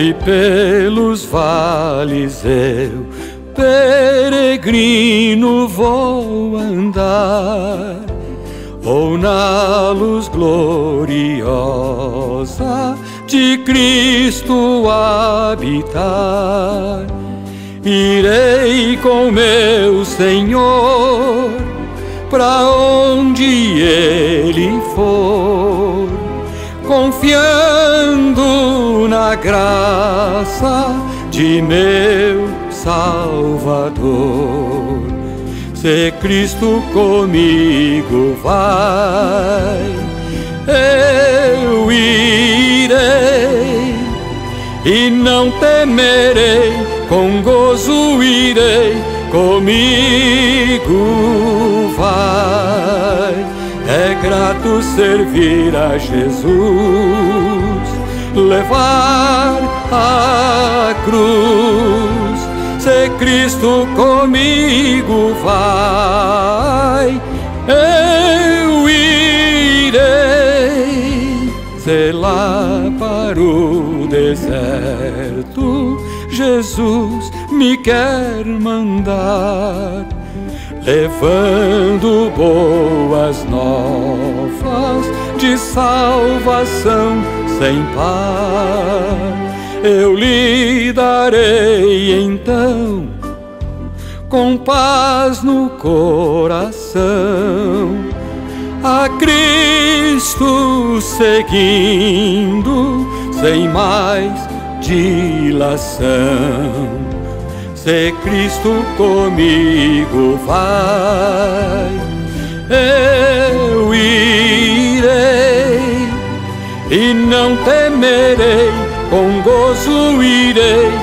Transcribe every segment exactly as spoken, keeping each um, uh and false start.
e pelos vales eu, peregrino, vou andar, ou na luz gloriosa de Cristo habitar. Irei com meu Senhor pra onde Ele for, confiando na graça de meu Salvador. Se Cristo comigo vai, eu irei e não temerei, com gozo irei, comigo vai. É grato servir a Jesus, levar a cruz. Se Cristo comigo vai, eu irei. Se lá para o deserto Jesus me quer mandar, levando boas novas de salvação sem par, eu lhe darei então, com paz no coração, a Cristo seguindo, sem mais dilação. Se Cristo comigo vai, eu irei e não temerei, com gozo irei,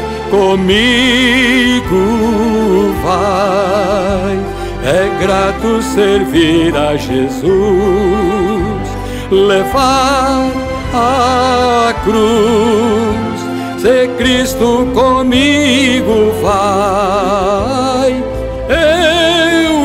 comigo vai. É grato servir a Jesus, levar a cruz. Se Cristo comigo vai, eu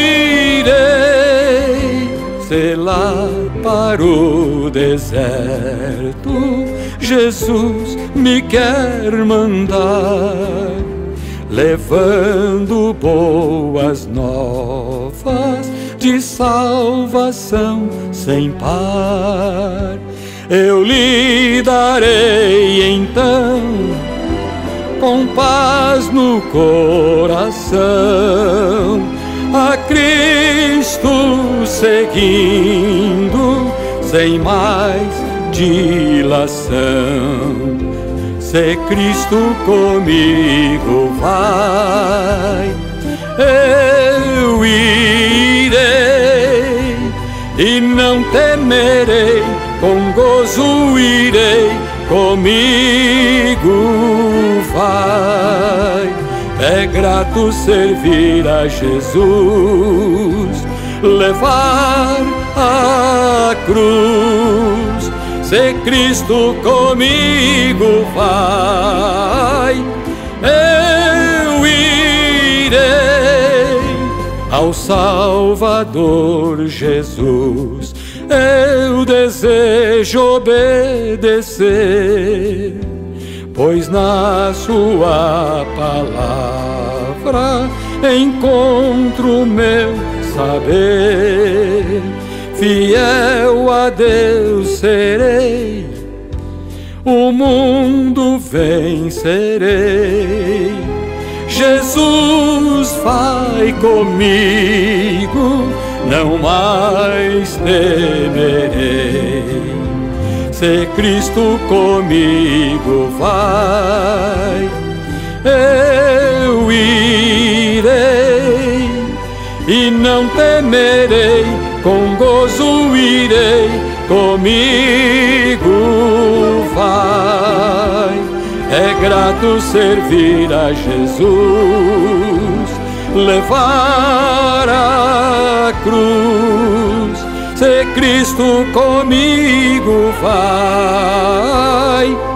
irei. Se lá para o deserto Jesus me quer mandar, levando boas novas de salvação sem par, eu lhe darei então, com paz no coração, a Cristo seguindo, sem mais dilação. Se Cristo comigo vai, eu irei e não temerei, com gozo irei, comigo vai. É grato servir a Jesus, levar a cruz. Se Cristo comigo vai, eu irei ao Salvador Jesus. Eu desejo obedecer, pois na sua palavra encontro meu saber. Fiel a Deus serei, o mundo vencerei. Jesus vai comigo, não mais temerei. Se Cristo comigo vai, eu irei e não temerei, com gozo irei, comigo vai. É grato servir a Jesus, levar a cruz. Se Cristo comigo vai,